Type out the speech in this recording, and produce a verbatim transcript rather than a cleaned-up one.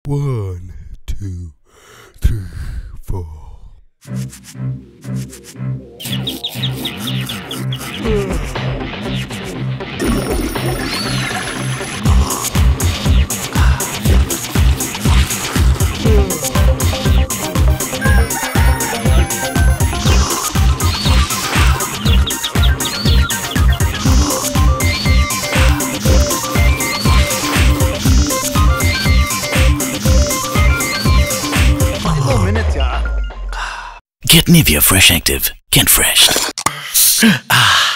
One, two, three, four. Get NIVEA Fresh Active. Get fresh. Ah.